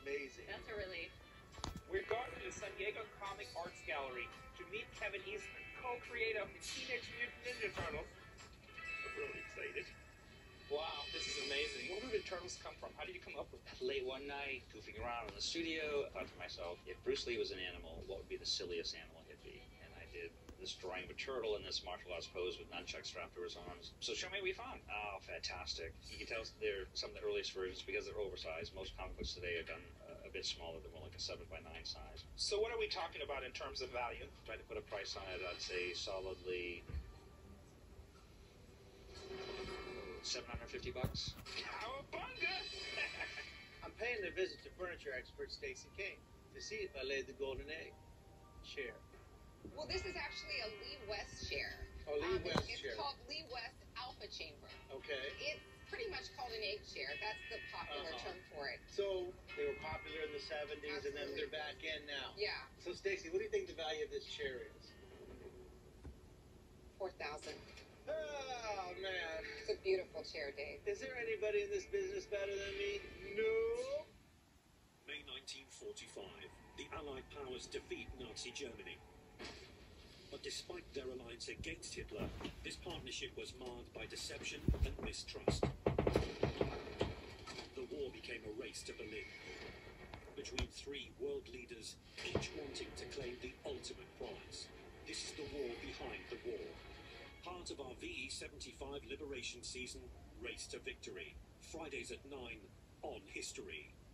amazing. That's a relief. We're going to the San Diego Comic Arts Gallery to meet Kevin Eastman, co-creator of the Teenage Mutant Ninja Turtles. I'm really excited. Wow, this is amazing. Where did the turtles come from? How did you come up with that? Late one night, goofing around in the studio, I thought to myself, if Bruce Lee was an animal, what would be the silliest animal he'd be? And I did this drawing of a turtle in this martial arts pose with nunchucks strapped to his arms. So show me what you found. Oh, fantastic. You can tell they're some of the earliest versions because they're oversized. Most comic books today are done a bit smaller. They're more like a 7x9 size. So what are we talking about in terms of value? Try to put a price on it, I'd say solidly $750. Cowabunga! I'm paying a visit to furniture expert Stacy King to see if I laid the golden egg. Chair. Well, this is actually a Lee West chair. Oh, Lee West it's chair. called Lee West Alpha Chamber. Okay. It's pretty much called an egg chair. That's the popular term for it. So they were popular in the 70s, and then they're back in now. Yeah. So Stacy, what do you think the value of this chair is? $4,000. Oh man. It's a beautiful chair, Dave. Is there anybody in this business better than me? No. May 1945, the Allied powers defeat Nazi Germany. But despite their alliance against Hitler, this partnership was marred by deception and mistrust. The war became a race to Berlin, between three world leaders, each wanting to claim the ultimate prize. This is the war behind the war. Part of our VE75 liberation season, Race to Victory. Fridays at 9 on History.